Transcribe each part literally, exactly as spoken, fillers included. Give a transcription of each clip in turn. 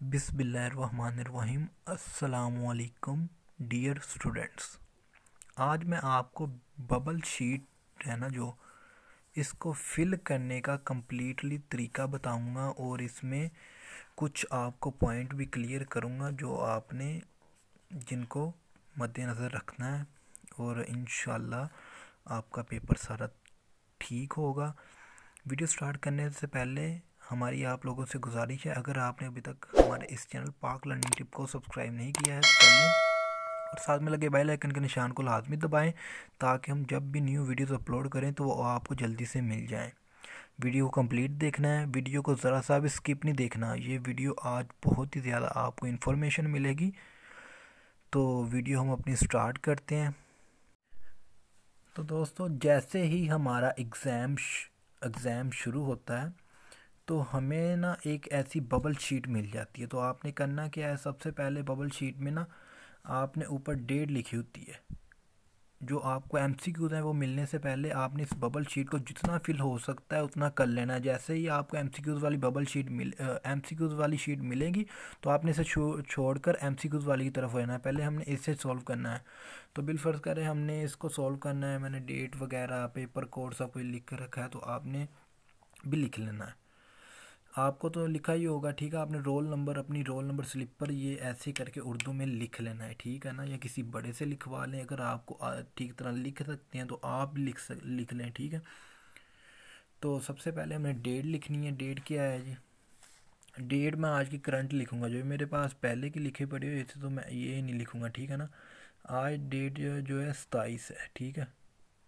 बिस्मिल्लाहिर्रहमानिर्रहीम। अस्सलामुअलैकुम dear students. आज मैं आपको बबल शीट है ना जो इसको फिल करने का कम्प्लीटली तरीका बताऊंगा और इसमें कुछ आपको पॉइंट भी क्लियर करूंगा जो आपने जिनको मद्देनज़र रखना है और इंशाल्लाह आपका पेपर सारा ठीक होगा। वीडियो स्टार्ट करने से पहले हमारी आप लोगों से गुजारिश है, अगर आपने अभी तक हमारे इस चैनल पाक लर्निंग टिप को सब्सक्राइब नहीं किया है तो कर लें और साथ में लगे बेल आइकन के निशान को लाजमी दबाएं ताकि हम जब भी न्यू वीडियोस अपलोड करें तो वो आपको जल्दी से मिल जाएं। वीडियो को कंप्लीट देखना है, वीडियो को ज़रा सा भी स्किप नहीं देखना। ये वीडियो आज बहुत ही ज़्यादा आपको इन्फॉर्मेशन मिलेगी। तो वीडियो हम अपनी स्टार्ट करते हैं। तो दोस्तों, जैसे ही हमारा एग्ज़ाम एग्ज़ाम शुरू होता है तो हमें ना एक ऐसी बबल शीट मिल जाती है। तो आपने करना क्या है, सबसे पहले बबल शीट में ना आपने ऊपर डेट लिखी होती है। जो आपको एमसीक्यूज़ हैं वो मिलने से पहले आपने इस बबल शीट को जितना फिल हो सकता है उतना कर लेना है। जैसे ही आपको एमसीक्यूज़ वाली बबल शीट मिल एमसीक्यूज़ वाली शीट मिलेगी तो आपने इसे छो, छोड़कर एमसीक्यूज़ वाली की तरफ हो जाना है। पहले हमने इसे सॉल्व करना है। तो बिलफर्ज करें हमने इसको सॉल्व करना है, मैंने डेट वगैरह पेपर कोड सब कुछ लिख कर रखा है, तो आपने भी लिख लेना है। आपको तो लिखा ही होगा, ठीक है। आपने रोल नंबर अपनी रोल नंबर स्लिप पर ये ऐसे करके उर्दू में लिख लेना है, ठीक है ना। या किसी बड़े से लिखवा लें, अगर आपको ठीक तरह लिख सकते हैं तो आप लिख सक लिख लें, ठीक है। तो सबसे पहले हमें डेट लिखनी है। डेट क्या है जी? डेट मैं आज की करंट लिखूँगा, जो मेरे पास पहले की लिखे पड़े हुए थे तो मैं ये नहीं लिखूँगा, ठीक है ना। आज डेट जो है सताईस है, ठीक है।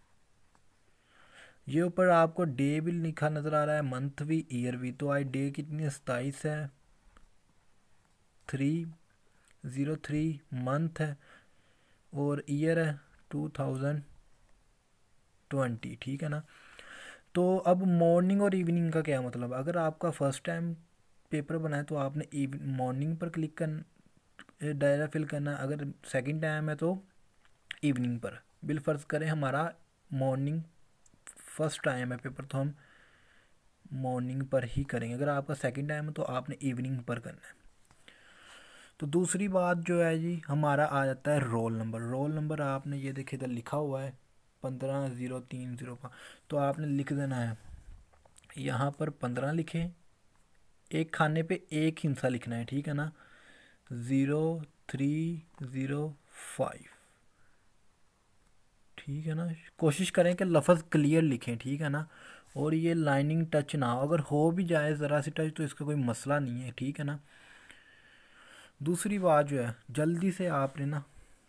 ये ऊपर आपको डे भी लिखा नज़र आ रहा है, मंथ भी, ईयर भी। तो आज डे कितनी है? सताईस है। थ्री ज़ीरो थ्री मंथ है और ईयर है टू थाउजेंड ट्वेंटी, ठीक है ना। तो अब मॉर्निंग और इवनिंग का क्या मतलब? अगर आपका फर्स्ट टाइम पेपर बना है तो आपने मॉर्निंग पर क्लिक कर डायरा फिल करना है। अगर सेकंड टाइम है तो इवनिंग पर। बिल फर्ज करें हमारा मॉर्निंग फर्स्ट टाइम है पेपर तो हम मॉर्निंग पर ही करेंगे। अगर आपका सेकंड टाइम है तो आपने इवनिंग पर करना है। तो दूसरी बात जो है जी, हमारा आ जाता है रोल नंबर। रोल नंबर आपने ये देखिए इधर लिखा हुआ है पंद्रह ज़ीरो तीन ज़ीरो पाँच, तो आपने लिख देना है यहाँ पर पंद्रह लिखें, एक खाने पे एक हिंसा लिखना है, ठीक है ना। ज़ीरो थ्री ज़ीरो फाइव, ठीक है ना। कोशिश करें कि लफ्ज़ क्लियर लिखें, ठीक है ना। और ये लाइनिंग टच ना हो, अगर हो भी जाए ज़रा सी टच तो इसका कोई मसला नहीं है, ठीक है ना। दूसरी बात जो है, जल्दी से आपने ना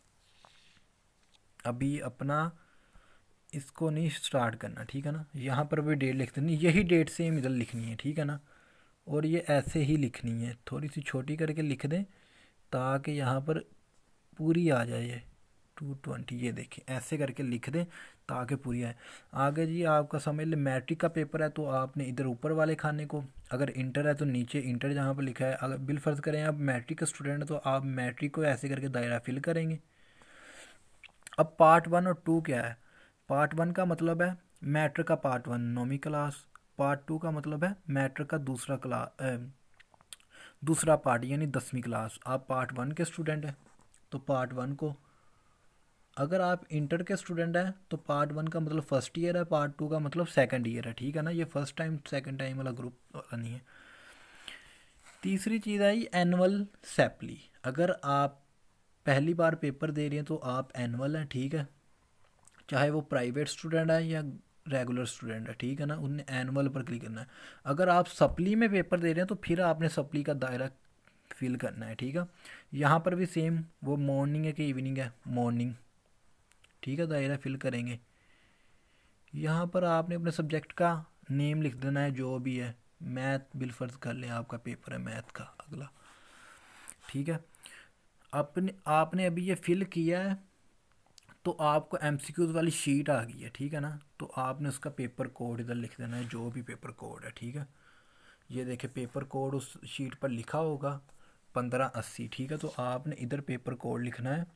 अभी अपना इसको नहीं स्टार्ट करना, ठीक है ना। यहाँ पर भी डेट लिख देनी, यही डेट सेम इधर लिखनी है, ठीक है ना। और ये ऐसे ही लिखनी है, थोड़ी सी छोटी करके लिख दें ताकि यहाँ पर पूरी आ जाए टू ट्वेंटी। ये देखें ऐसे करके लिख दें ताकि पूरी आए। आगे जी आपका समझ लें मैट्रिक का पेपर है तो आपने इधर ऊपर वाले खाने को, अगर इंटर है तो नीचे इंटर जहाँ पर लिखा है। अगर बिल फर्ज करें आप मैट्रिक का स्टूडेंट है तो आप मैट्रिक को ऐसे करके दायरा फिल करेंगे। अब पार्ट वन और टू क्या है? पार्ट वन का मतलब है मैट्रिक का पार्ट वन नौवीं क्लास, पार्ट टू का मतलब है मैट्रिक का दूसरा क्लास दूसरा पार्ट यानी दसवीं क्लास। आप पार्ट वन के स्टूडेंट हैं तो पार्ट वन को, अगर आप इंटर के स्टूडेंट हैं तो पार्ट वन का मतलब फर्स्ट ईयर है, पार्ट टू का मतलब सेकंड ईयर है, ठीक है ना। ये फर्स्ट टाइम सेकंड टाइम वाला ग्रुप वाला नहीं है। तीसरी चीज़ आई एनुअल सैपली। अगर आप पहली बार पेपर दे रहे हैं तो आप एनुअल हैं, ठीक है। चाहे वो प्राइवेट स्टूडेंट है या रेगुलर स्टूडेंट है, ठीक है ना, उन्हें एनुअल पर क्लिक करना है। अगर आप सप्ली में पेपर दे रहे हैं तो फिर आपने सप्ली का दायरा फिल करना है, ठीक है। यहाँ पर भी सेम, वो मॉर्निंग है कि इवनिंग है? मॉर्निंग, ठीक है, दायरा फिल करेंगे। यहाँ पर आपने अपने सब्जेक्ट का नेम लिख देना है जो भी है। मैथ बिलफर्ज कर लें, आपका पेपर है मैथ का अगला, ठीक है। अपने आपने अभी ये फिल किया है तो आपको एमसीक्यूज़ वाली शीट आ गई है, ठीक है ना। तो आपने उसका पेपर कोड इधर लिख देना है, जो भी पेपर कोड है, ठीक है। ये देखिए पेपर कोड उस शीट पर लिखा होगा पंद्रह अस्सी, ठीक है। तो आपने इधर पेपर कोड लिखना है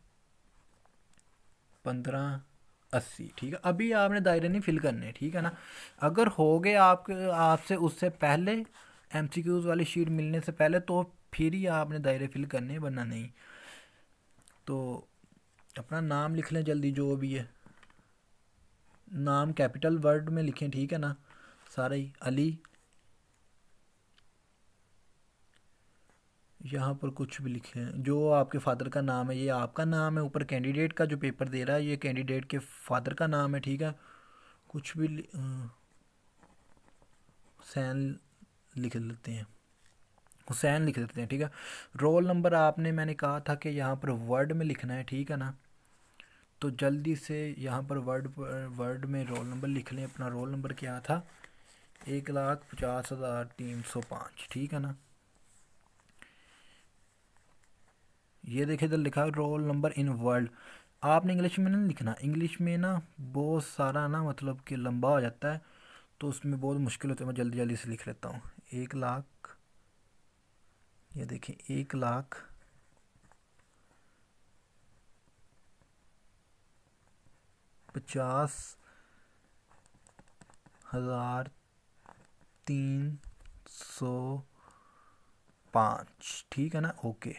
पंद्रह अस्सी, ठीक है। अभी आपने दायरे नहीं फिल करने, ठीक है ना। अगर हो गए आपके आपसे उससे पहले एमसीक्यूज़ वाली शीट मिलने से पहले तो फिर ही आपने दायरे फिल करने, वरना नहीं। तो अपना नाम लिख लें जल्दी, जो भी है नाम कैपिटल वर्ड में लिखें, ठीक है ना, सारा ही। अली, यहाँ पर कुछ भी लिखें, जो आपके फादर का नाम है, ये आपका नाम है। ऊपर कैंडिडेट का जो पेपर दे रहा है ये कैंडिडेट के फादर का नाम है, ठीक है। कुछ भी हुसैन लिख लेते हैं, हुसैन लिख देते हैं, ठीक है। रोल नंबर आपने, मैंने कहा था कि यहाँ पर वर्ड में लिखना है, ठीक है ना। तो जल्दी से यहाँ पर वर्ड वर्ड में रोल नंबर लिख लें। अपना रोल नंबर क्या था, एक लाख पचास हज़ार तीन सौ पाँच, ठीक है ना। ये देखिए इधर लिखा है रोल नंबर इन वर्ल्ड। आपने इंग्लिश में नहीं लिखना, इंग्लिश में ना बहुत सारा ना मतलब कि लंबा हो जाता है, तो उसमें बहुत मुश्किल होता है। मैं जल्दी जल्दी से लिख लेता हूँ। एक लाख, ये देखिए एक लाख पचास हजार तीन सौ पाँच, ठीक है ना। ओके,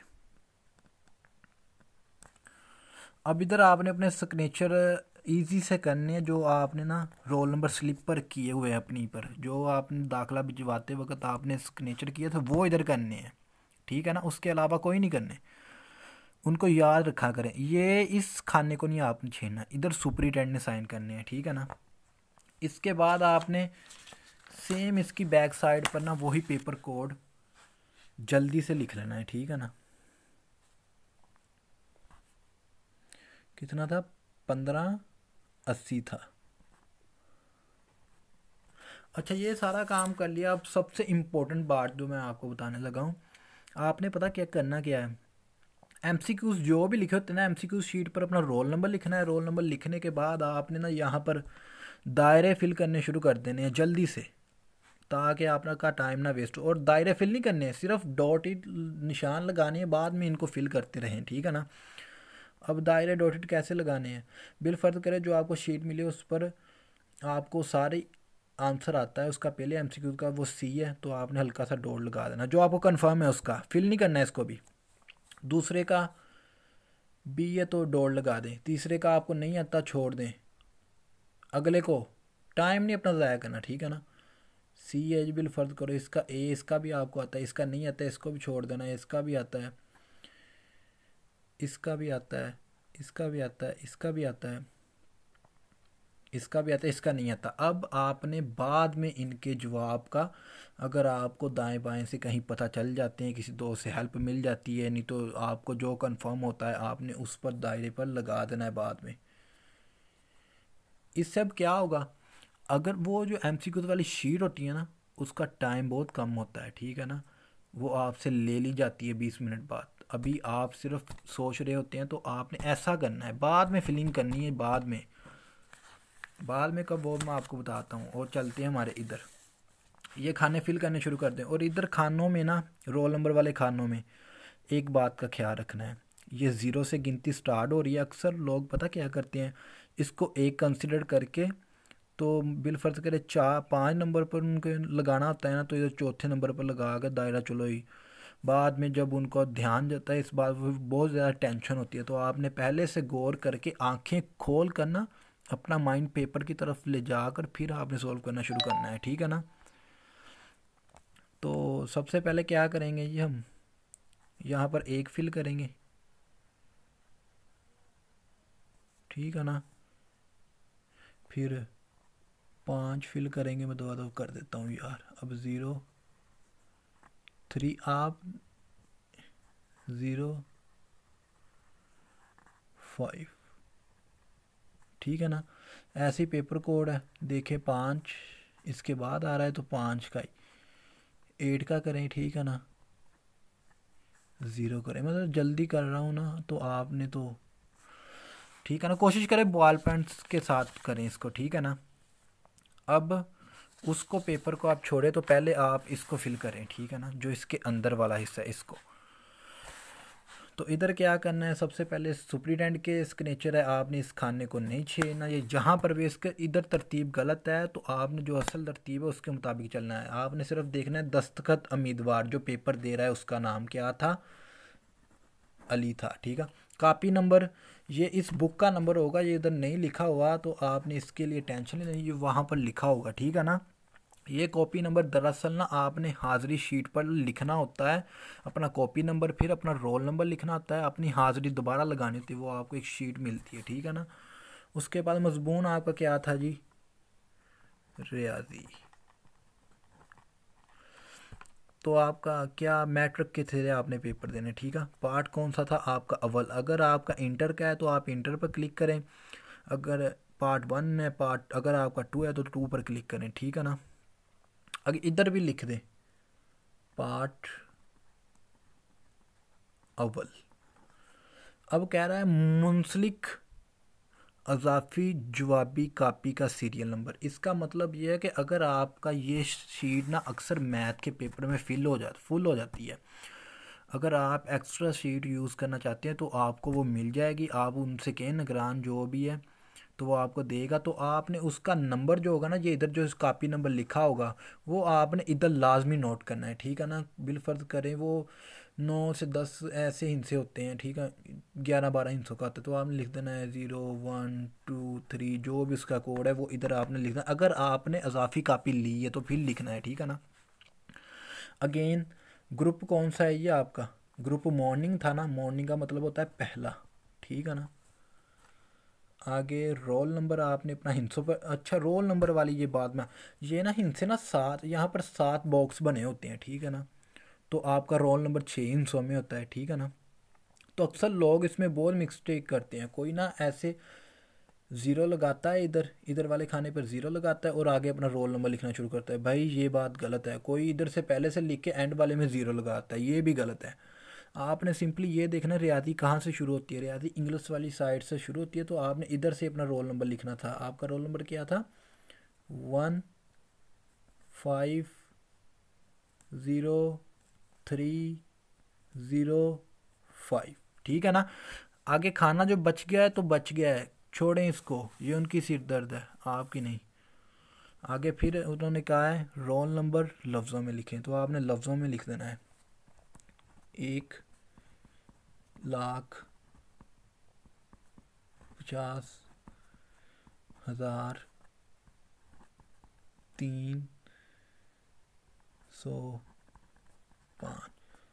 अब इधर आपने अपने सिग्नेचर इजी से करने हैं, जो आपने ना रोल नंबर स्लिप पर किए हुए हैं अपनी पर, जो आपने दाखिला भिजवाते वक्त आपने सिग्नेचर किए थे वो इधर करने हैं, ठीक है ना। उसके अलावा कोई नहीं करने, उनको याद रखा करें। ये इस खाने को नहीं आपने छेड़ना, इधर सुपरिटेंडेंट ने साइन करने हैं, ठीक है ना। इसके बाद आपने सेम इसकी बैक साइड पर ना वही पेपर कोड जल्दी से लिख लेना है, ठीक है ना। कितना था, पंद्रह अस्सी था। अच्छा, ये सारा काम कर लिया। अब सबसे इम्पोर्टेंट बात जो मैं आपको बताने लगा हूँ, आपने पता क्या करना क्या है। एमसीक्यूज जो भी लिखे होते हैं ना, एमसीक्यूज शीट पर अपना रोल नंबर लिखना है। रोल नंबर लिखने के बाद आपने ना यहाँ पर दायरे फिल करने शुरू कर देने हैं जल्दी से, ताकि आपका का टाइम ना वेस्ट हो। और दायरे फिल नहीं करने हैं, सिर्फ डॉटेड निशान लगाने हैं, बाद में इनको फिल करते रहें, ठीक है ना। अब दायरे डॉटेड कैसे लगाने हैं, बिल फर्ज करें जो आपको शीट मिली उस पर आपको सारे आंसर आता है, उसका पहले एमसीक्यू का वो सी है, तो आपने हल्का सा डॉट लगा देना, जो आपको कंफर्म है उसका फिल नहीं करना है इसको भी। दूसरे का बी है तो डॉट लगा दें। तीसरे का आपको नहीं आता छोड़ दें, अगले को टाइम नहीं अपना ज़ाया करना, ठीक है ना। सी एच बिल फर्ज करो इसका ए, इसका भी आपको आता है, इसका नहीं आता है इसको भी छोड़ देना, इसका भी आता है, इसका भी आता है, इसका भी आता है, इसका भी आता है, इसका भी आता है, इसका नहीं आता। अब आपने बाद में इनके जवाब का, अगर आपको दाएं बाएं से कहीं पता चल जाते हैं, किसी दोस्त से हेल्प मिल जाती है, नहीं तो आपको जो कंफर्म होता है आपने उस पर दायरे पर लगा देना है बाद में। इससे अब क्या होगा, अगर वो जो एम सी क्यू वाली शीट होती है ना, उसका टाइम बहुत कम होता है, ठीक है ना। वो आपसे ले ली जाती है बीस मिनट बाद। अभी आप सिर्फ सोच रहे होते हैं, तो आपने ऐसा करना है, बाद में फिलिंग करनी है, बाद में बाद में कब वो मैं आपको बताता हूँ। और चलते हैं हमारे इधर, ये खाने फिल करने शुरू कर दें। और इधर खानों में ना, रोल नंबर वाले खानों में एक बात का ख्याल रखना है, ये ज़ीरो से गिनती स्टार्ट हो रही है। अक्सर लोग पता क्या करते हैं, इसको एक कंसिडर करके, तो बिल फर्ज करे चार पाँच नंबर पर उनके लगाना होता है ना, तो इधर चौथे नंबर पर लगा कर दायरा चलो ही। बाद में जब उनको ध्यान जाता है इस बात पर, बहुत ज़्यादा टेंशन होती है। तो आपने पहले से गौर करके आंखें खोल कर ना अपना माइंड पेपर की तरफ ले जाकर फिर आपने सॉल्व करना शुरू करना है, ठीक है ना। तो सबसे पहले क्या करेंगे ये, हम यहाँ पर एक फिल करेंगे, ठीक है ना। फिर पाँच फिल करेंगे, मैं दो दो कर देता हूँ यार। अब ज़ीरो थ्री, आप ज़ीरो फाइव, ठीक है ना। ऐसे ही पेपर कोड है, देखें पाँच इसके बाद आ रहा है, तो पाँच का ही एट का करें, ठीक है ना। ज़ीरो करें, मतलब जल्दी कर रहा हूँ ना, तो आपने तो ठीक है ना, कोशिश करें बॉल पेंस के साथ करें इसको, ठीक है ना। अब उसको पेपर को आप छोड़े, तो पहले आप इसको फिल करें, ठीक है ना, जो इसके अंदर वाला हिस्सा है इसको। तो इधर क्या करना है, सबसे पहले सुपरिटेंडेंट के सिग्नेचर है, आपने इस खाने को नहीं छेड़ना। ये जहाँ पर भी इसके इधर तरतीब गलत है तो आपने जो असल तरतीब है उसके मुताबिक चलना है। आपने सिर्फ देखना है दस्तखत उम्मीदवार जो पेपर दे रहा है उसका नाम क्या था, अली था, ठीक है। कापी नंबर, ये इस बुक का नंबर होगा, ये इधर नहीं लिखा हुआ तो आपने इसके लिए टेंशन नहीं, ये वहाँ पर लिखा होगा, ठीक है ना। ये कॉपी नंबर दरअसल ना आपने हाज़िरी शीट पर लिखना होता है अपना कॉपी नंबर, फिर अपना रोल नंबर लिखना होता है, अपनी हाज़िरी दोबारा लगानी होती है, वो आपको एक शीट मिलती है, ठीक है ना। उसके बाद मज़मून आपका क्या था जी, रियाजी। तो आपका क्या मैट्रिक के थे आपने पेपर देने, ठीक है। पार्ट कौन सा था आपका, अव्वल। अगर आपका इंटर का है तो आप इंटर पर क्लिक करें, अगर पार्ट वन है, पार्ट अगर आपका टू है तो टू पर क्लिक करें, ठीक है ना। अगर इधर भी लिख दें पार्ट अव्वल। अब कह रहा है मुंसलिक अजाफी जवाबी कापी का सीरियल नंबर। इसका मतलब ये है कि अगर आपका ये शीट ना अक्सर मैथ के पेपर में फिल हो जाती फुल हो जाती है, अगर आप एक्स्ट्रा शीट यूज़ करना चाहते हैं तो आपको वो मिल जाएगी। आप उनसे कहें निगरान जो भी है तो वो आपको देगा। तो आपने उसका नंबर जो होगा ना, ये इधर जो कापी नंबर लिखा होगा वो आपने इधर लाजमी नोट करना है, ठीक है ना। बिलफर्ज करें वो नौ से दस ऐसे हिस्से होते हैं, ठीक है, ग्यारह बारह हिस्सों का आता है, तो आपने लिख देना है ज़ीरो वन टू थ्री, जो भी उसका कोड है वो इधर आपने लिखना। अगर आपने अजाफी कापी ली है तो फिर लिखना है, ठीक है ना। अगेन ग्रुप कौन सा है ये आपका, ग्रुप मॉर्निंग था ना, मॉर्निंग का मतलब होता है पहला, ठीक है ना। आगे रोल नंबर आपने अपना हिंसों पर, अच्छा रोल नंबर वाली ये बात में, ये ना हिंसे ना सात, यहाँ पर सात बॉक्स बने होते हैं, ठीक है ना। तो आपका रोल नंबर छः हिंसों में होता है, ठीक है ना। तो अक्सर लोग इसमें बहुत मिस्टेक करते हैं, कोई ना ऐसे ज़ीरो लगाता है, इधर इधर वाले खाने पर ज़ीरो लगाता है और आगे अपना रोल नंबर लिखना शुरू करता है। भाई ये बात गलत है, कोई इधर से पहले से लिख के एंड वाले में ज़ीरो लगाता है, ये भी गलत है। आपने सिंपली ये देखना रियादी कहाँ से शुरू होती है, रियादी इंग्लिश वाली साइड से शुरू होती है, तो आपने इधर से अपना रोल नंबर लिखना था। आपका रोल नंबर क्या था, one five zero three zero five, ठीक है ना। आगे खाना जो बच गया है तो बच गया है, छोड़ें इसको, ये उनकी सिर दर्द है, आपकी नहीं। आगे फिर उन्होंने कहा है रोल नंबर लफ्ज़ों में लिखें, तो आपने लफ्ज़ों में लिख देना है एक लाख पचास हज़ार तीन सौ पाँच।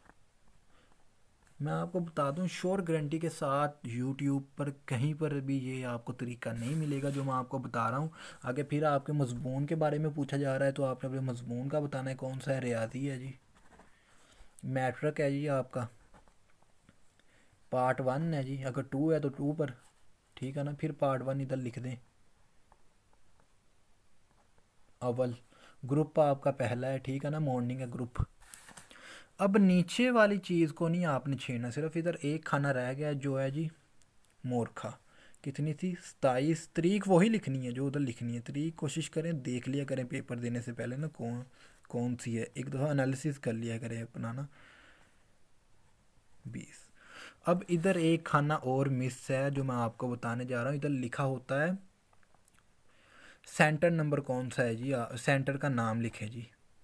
मैं आपको बता दूं श्योर गारंटी के साथ यूट्यूब पर कहीं पर भी ये आपको तरीका नहीं मिलेगा जो मैं आपको बता रहा हूँ। आगे फिर आपके मजमून के बारे में पूछा जा रहा है तो आपने अपने मजमून का बताना है, कौन सा है, रियाजी है जी, मैट्रिक है जी आपका, पार्ट वन है जी, अगर टू है तो टू पर, ठीक है ना। फिर पार्ट वन इधर लिख दें, अव्वल ग्रुप आपका पहला है, ठीक है ना, मॉर्निंग है ग्रुप। अब नीचे वाली चीज़ को नहीं आपने छेड़ना, सिर्फ इधर एक खाना रह गया जो है जी मोरखा, कितनी थी, सताईस। तरीक वही लिखनी है जो उधर लिखनी है, तरीक कोशिश करें देख लिया करें पेपर देने से पहले ना कौन कौन सी है, एक दफ़ा एनालिसिस कर लिया करें अपना ना। बीस। अब इधर एक खाना और मिस है जो मैं आपको बताने जा रहा हूँ, इधर लिखा होता है सेंटर नंबर कौन सा है जी, सेंटर का नाम लिखें जी।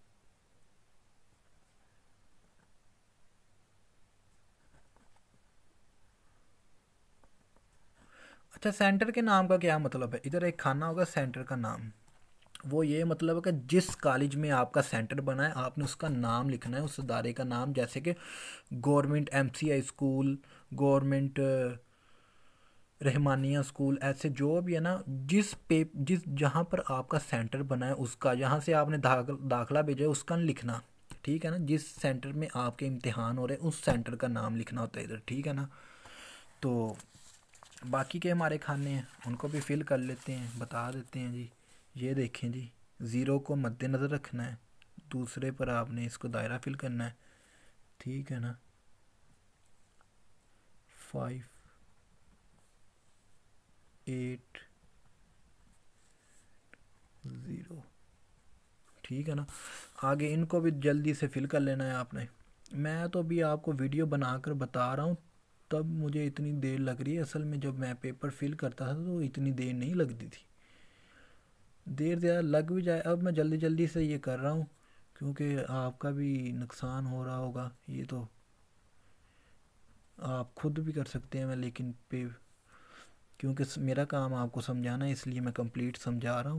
अच्छा सेंटर के नाम का क्या मतलब है, इधर एक खाना होगा सेंटर का नाम, वो ये मतलब है कि जिस कॉलेज में आपका सेंटर बना है आपने उसका नाम लिखना है, उस अदारे का नाम, जैसे कि government MCI school, government Rahmania school, ऐसे जो भी है ना, जिस पे जिस जहाँ पर आपका सेंटर बना है उसका, जहाँ से आपने दाखिल दाखिला भेजा है उसका लिखना, ठीक है ना। जिस सेंटर में आपके इम्तिहान हो रहे हैं उस सेंटर का नाम लिखना होता है इधर, ठीक है ना। तो बाकी के हमारे खाने हैं उनको भी फिल कर लेते हैं, बता देते हैं जी। ये देखें जी, ज़ीरो को मद्देनज़र रखना है, दूसरे पर आपने इसको दायरा फिल करना है, ठीक है ना। फाइव एट ज़ीरो, ठीक है ना। आगे इनको भी जल्दी से फिल कर लेना है आपने। मैं तो अभी आपको वीडियो बनाकर बता रहा हूँ तब मुझे इतनी देर लग रही है। असल में जब मैं पेपर फिल करता था तो इतनी देर नहीं लगती थी। देर ज़्यादा लग भी जाए, अब मैं जल्दी जल्दी से ये कर रहा हूँ क्योंकि आपका भी नुकसान हो रहा होगा। ये तो आप खुद भी कर सकते हैं मैं, लेकिन पे क्योंकि मेरा काम आपको समझाना है इसलिए मैं कंप्लीट समझा रहा हूँ।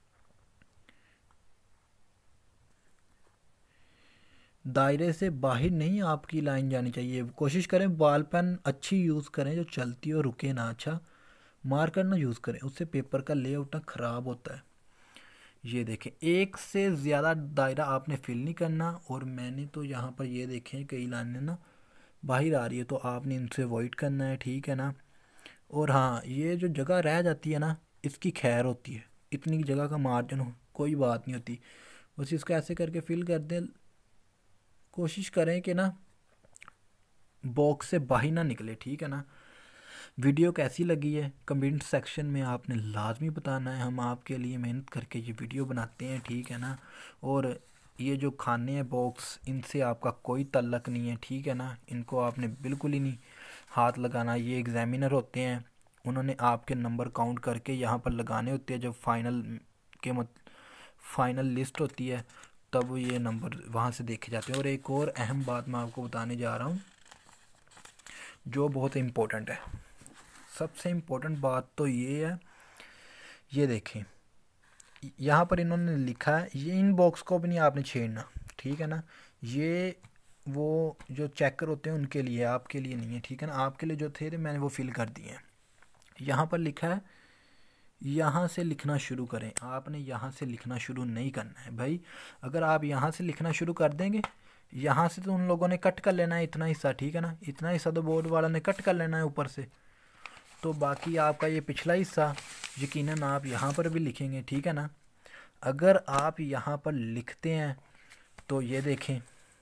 दायरे से बाहर नहीं आपकी लाइन जानी चाहिए। कोशिश करें बॉल पेन अच्छी यूज़ करें जो चलती हो, रुके ना। अच्छा मार्कर ना यूज़ करें, उससे पेपर का लेआउट ना ख़राब होता है। ये देखें, एक से ज़्यादा दायरा आपने फिल नहीं करना। और मैंने तो यहाँ पर ये देखें कई लाइनें ना बाहर आ रही है तो आपने इनसे अवॉइड करना है, ठीक है ना। और हाँ, ये जो जगह रह जाती है ना इसकी खैर होती है, इतनी जगह का मार्जिन हो कोई बात नहीं होती। बस इसको ऐसे करके फिल कर दें। कोशिश करें कि ना बॉक्स से बाहर ना निकले, ठीक है ना। वीडियो कैसी लगी है कमेंट सेक्शन में आपने लाजमी बताना है। हम आपके लिए मेहनत करके ये वीडियो बनाते हैं, ठीक है ना। और ये जो खाने हैं बॉक्स, इनसे आपका कोई तल्लक नहीं है, ठीक है ना। इनको आपने बिल्कुल ही नहीं हाथ लगाना। ये एग्जामिनर होते हैं, उन्होंने आपके नंबर काउंट करके यहाँ पर लगाने होते हैं। जब फाइनल के मत फाइनल लिस्ट होती है तब ये नंबर वहाँ से देखे जाते हैं। और एक और अहम बात मैं आपको बताने जा रहा हूँ जो बहुत इम्पोर्टेंट है। सबसे इम्पोर्टेंट बात तो ये है, ये देखें यहाँ पर इन्होंने लिखा है ये इन बॉक्स को भी नहीं आपने छेड़ना, ठीक है ना। ये वो जो चेकर होते हैं उनके लिए, आपके लिए नहीं है, ठीक है ना। आपके लिए जो थे थे मैंने वो फिल कर दिए हैं। यहाँ पर लिखा है यहाँ से लिखना शुरू करें। आपने यहाँ से लिखना शुरू नहीं करना है भाई। अगर आप यहाँ से लिखना शुरू कर देंगे, यहाँ से तो उन लोगों ने कट कर लेना है इतना हिस्सा, ठीक है ना। इतना हिस्सा तो बोर्ड वाला ने कट कर लेना है ऊपर से, तो बाकी आपका ये पिछला हिस्सा यकीनन आप यहाँ पर भी लिखेंगे, ठीक है ना। अगर आप यहाँ पर लिखते हैं तो ये देखें,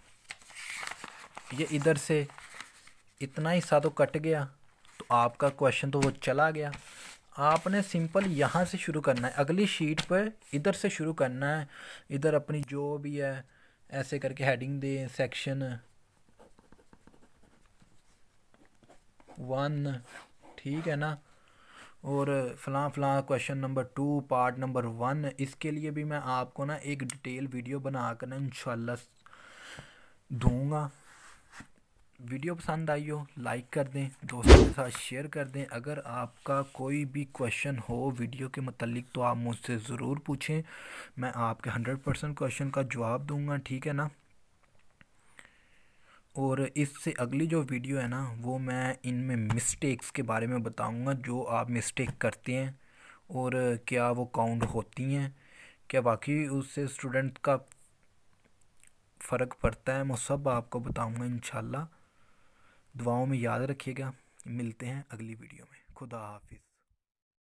ये इधर से इतना हिस्सा तो कट गया, तो आपका क्वेश्चन तो वो चला गया। आपने सिंपल यहाँ से शुरू करना है, अगली शीट पर इधर से शुरू करना है। इधर अपनी जो भी है ऐसे करके हेडिंग दें, सेक्शन वन, ठीक है ना। और फ़लाँ फ़लाँ question number two part number one, इसके लिए भी मैं आपको ना एक डिटेल वीडियो बना कर ना इंशाल्लाह दूँगा। वीडियो पसंद आई हो लाइक कर दें, दोस्तों के साथ शेयर कर दें। अगर आपका कोई भी क्वेश्चन हो वीडियो के मतलब तो आप मुझसे ज़रूर पूछें, मैं आपके हंड्रेड परसेंट क्वेश्चन का जवाब दूँगा, ठीक है ना। और इससे अगली जो वीडियो है ना वो मैं इनमें मिस्टेक्स के बारे में बताऊंगा, जो आप मिस्टेक करते हैं और क्या वो काउंट होती हैं, क्या बाकी उससे स्टूडेंट का फ़र्क पड़ता है, मैं सब आपको बताऊंगा इंशाल्लाह। दुआओं में याद रखिएगा। मिलते हैं अगली वीडियो में। खुदा हाफिज़।